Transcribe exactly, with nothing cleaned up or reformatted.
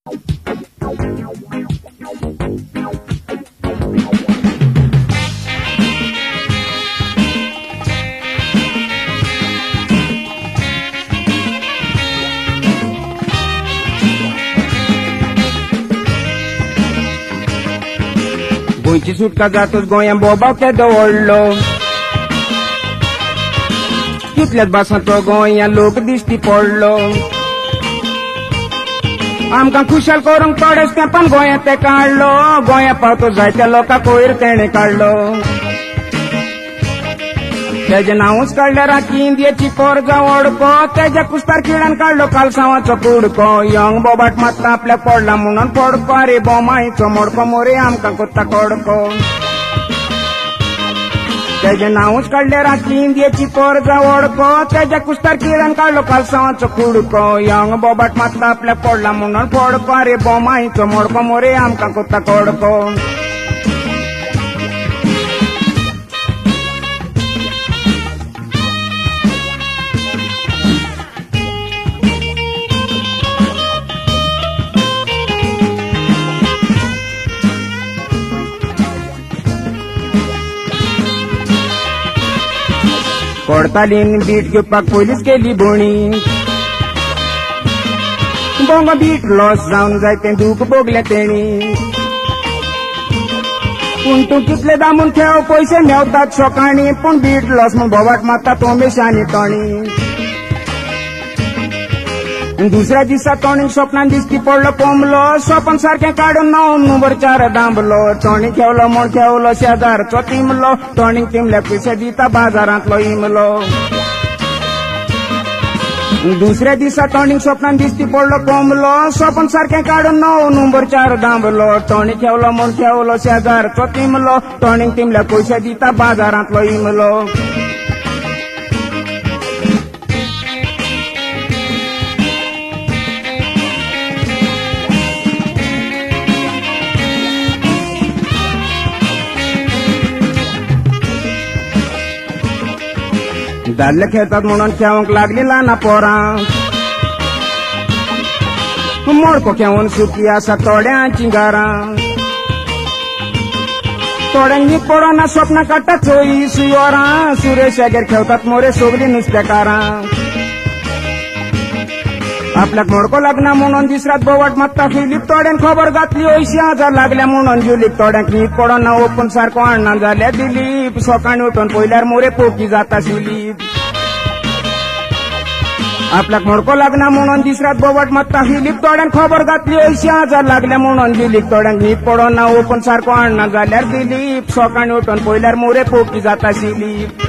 गोंयची सुटका जातूच गोंया बोबाव ते दवळलो कितल्याच भासांचो गोंया लोक दिश्टी पडलो आमकां खुशाल करूंक थोडेच तेंपान गोंया ते काडलो गोंया पावतो जायत्या लोकांक वयर तेणे काडलो तेजे नांवूच काडल्यार आख्खी इंडियेची पोर जावं ओडको तेज्या कुस्तार किड्यान काडलो कालसांवाचो कुडको यंग बोबाट मात्ता आपल्याक पडला म्हणून पडको आरे बोमाईचो मोडको मोरे आमकां कोत्ता कोडको तेजे नांवूच काडल्यार आख्खी इंडियेची पोर जावं ओडको तेज्या कुस्तार किड्यान काडलो कालसांवाचो कुडको यंग बोबाट मात्ता आपल्याक पडला म्हणून पडको आरे बोमाईचो मोडको मोरे आमकां कोत्ता कोडको कोडतालीन बीट घेवपाक पयलींच केली बोणी बोंग बीट लॉस जावन जायतें दूख भोगलें तेणी पूण तूं कितले दामून खेळ पयशे मेवतात सोकाणी पूण बीट लॉस म्हूण बोवाट मारता तोंबेशांनी तोणी दुसऱ्या दिसा तोणीक स्वप्नान दिश्टी पडलो पोंबलो स्वपन सारकें काडून णव नंबर चार दांबलो तोणी खेवलो म्हूण खेवलो शेजारचो तिमलो तोणीक तिमले पयशे दिता बाजारांतलो इमलो दुसऱ्या दिसा तोणीक स्वप्नान दिश्टी पडलो पोंबलो स्वपन सारकें काडून णव नंबर चार दांबलो तोणी खेवलो म्हूण खेवलो शेजारचो तिमलो तोणीक तिमले पयशे दिता बाजारांतलो इमलो दादले खेळतात म्हणून खेळूंक लागली ल्हान पोरां मोडको खेळून सुकी आसा थोड्यांची घरां थोड्यांक न्हीद पडना स्वप्नां काडटा चोयी सुयोरां सुरेशागेर खेळतात मोरे सगलीं नुस्तेकारां आपल्याक मोडको लागना म्हणून दिसरात बोवाट मारता फिलीप थोड्यांक खबर घातली अंयशीं हजार लागल्या म्हणून जुलीप थोड्यांक न्हीद पडना ओपून सारको हाडना जाल्या दिलीप सकाळीं उठून पयल्यार मोरे पोकी जाता सिलीप आपल्याक मोडको लागना म्हणून दिसरात बोवाट मारता फिलीप थोड्यांक खबर घातली अंयशीं हजार लागल्या म्हणून जुलीप थोड्यांक न्हीद पडना ओपून सारको हाडना जाल्यार दिलीप सकाळीं उठून पयल्यार मोरे पोकी जाता सिलीप